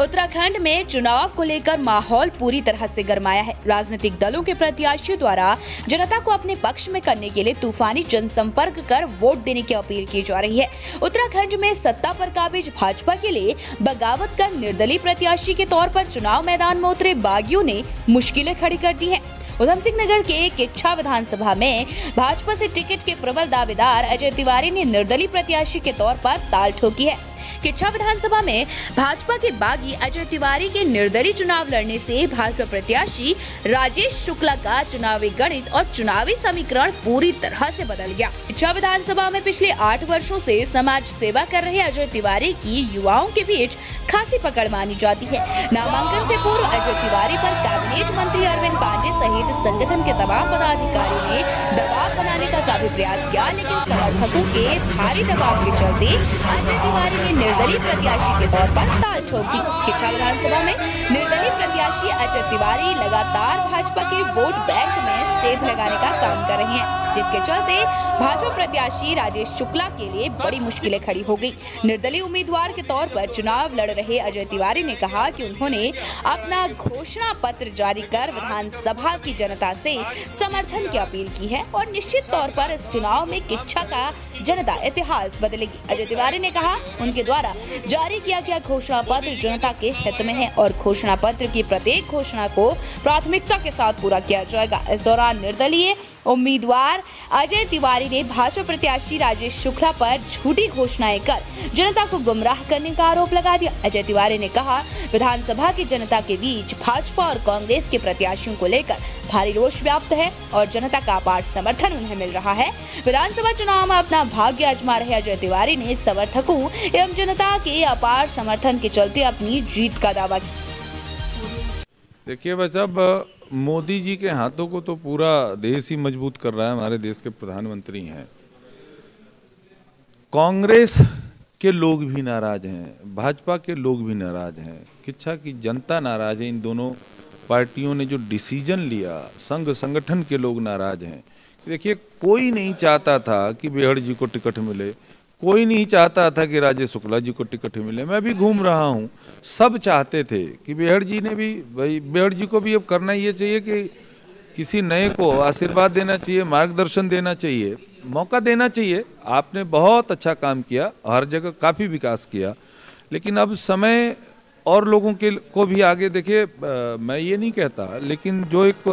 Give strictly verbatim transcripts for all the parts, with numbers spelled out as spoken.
उत्तराखंड में चुनाव को लेकर माहौल पूरी तरह से गरमाया है। राजनीतिक दलों के प्रत्याशियों द्वारा जनता को अपने पक्ष में करने के लिए तूफानी जनसंपर्क कर वोट देने की अपील की जा रही है। उत्तराखंड में सत्ता पर काबिज भाजपा के लिए बगावत कर निर्दलीय प्रत्याशी के तौर पर चुनाव मैदान में उतरे बागियों ने मुश्किलें खड़ी कर दी हैं। उधम सिंह नगर के किच्छा विधानसभा में भाजपा से टिकट के प्रबल दावेदार अजय तिवारी ने निर्दलीय प्रत्याशी के तौर पर ताल ठोकी है। किच्छा विधानसभा में भाजपा के बागी अजय तिवारी के निर्दलीय चुनाव लड़ने से भाजपा प्रत्याशी राजेश शुक्ला का चुनावी गणित और चुनावी समीकरण पूरी तरह से बदल गया। किच्छा विधानसभा में पिछले आठ वर्षों से समाज सेवा कर रहे अजय तिवारी की युवाओं के बीच खासी पकड़ मानी जाती है। नामांकन से पूर्व अजय तिवारी पर कैबिनेट मंत्री अरविंद पांडे सहित संगठन के तमाम पदाधिकारियों ने दबाव बनाने का काफी प्रयास किया, लेकिन समर्थकों के भारी दबाव के चलते अजय तिवारी ने निर्दलीय प्रत्याशी के तौर पर ताल ठोक दी। किच्छा विधानसभा में निर्दलीय प्रत्याशी अजय तिवारी लगातार भाजपा के वोट बैंक में सेंध लगाने का काम कर रही हैं, जिसके चलते भाजपा प्रत्याशी राजेश शुक्ला के लिए बड़ी मुश्किलें खड़ी हो गई। निर्दलीय उम्मीदवार के तौर पर चुनाव लड़ रहे अजय तिवारी ने कहा कि उन्होंने अपना घोषणा पत्र जारी कर विधानसभा की जनता से समर्थन की अपील की है और निश्चित तौर पर इस चुनाव में किच्छा का जनता इतिहास बदलेगी। अजय तिवारी ने कहा उनके द्वारा जारी किया गया घोषणा पत्र जनता के हित में है और घोषणा पत्र की प्रत्येक घोषणा को प्राथमिकता के साथ पूरा किया जाएगा। इस दौरान निर्दलीय उम्मीदवार अजय तिवारी ने भाजपा प्रत्याशी राजेश शुक्ला पर झूठी घोषणाएं कर जनता को गुमराह करने का आरोप लगा दिया। अजय तिवारी ने कहा विधानसभा की जनता के बीच भाजपा और कांग्रेस के प्रत्याशियों को लेकर भारी रोष व्याप्त है और जनता का अपार समर्थन उन्हें मिल रहा है। विधानसभा चुनाव में अपना भाग्य आजमा रहे अजय तिवारी ने समर्थकों एवं जनता के अपार समर्थन के चलते अपनी जीत का दावा किया। देखिए बस अब मोदी जी के हाथों को तो पूरा देश ही मजबूत कर रहा है। हमारे देश के प्रधानमंत्री हैं। कांग्रेस के लोग भी नाराज हैं, भाजपा के लोग भी नाराज हैं, किच्छा की जनता नाराज है। इन दोनों पार्टियों ने जो डिसीजन लिया, संघ संगठन के लोग नाराज हैं। देखिए कोई नहीं चाहता था कि बेहड़ जी को टिकट मिले, कोई नहीं चाहता था कि राजेश शुक्ला जी को टिकट मिले। मैं भी घूम रहा हूँ, सब चाहते थे कि बेहड़ जी ने भी, भाई बेहड़ जी को भी अब करना ये चाहिए कि किसी नए को आशीर्वाद देना चाहिए, मार्गदर्शन देना चाहिए, मौका देना चाहिए। आपने बहुत अच्छा काम किया, हर जगह काफ़ी विकास किया, लेकिन अब समय और लोगों के को भी आगे देखिए। मैं ये नहीं कहता, लेकिन जो एक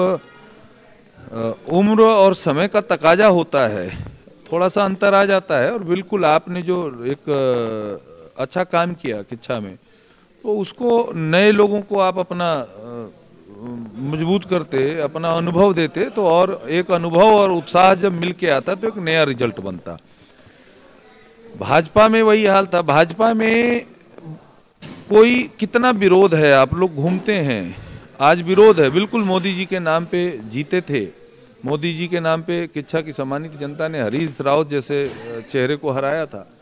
उम्र और समय का तकाजा होता है, थोड़ा सा अंतर आ जाता है। और बिल्कुल आपने जो एक अच्छा काम किया किच्छा में, तो उसको नए लोगों को आप अपना मजबूत करते, अपना अनुभव देते, तो और एक अनुभव और उत्साह जब मिल के आता तो एक नया रिजल्ट बनता। भाजपा में वही हाल था। भाजपा में कोई कितना विरोध है, आप लोग घूमते हैं, आज विरोध है। बिल्कुल मोदी जी के नाम पे जीते थे, मोदी जी के नाम पे किच्छा की सम्मानित जनता ने हरीश रावत जैसे चेहरे को हराया था।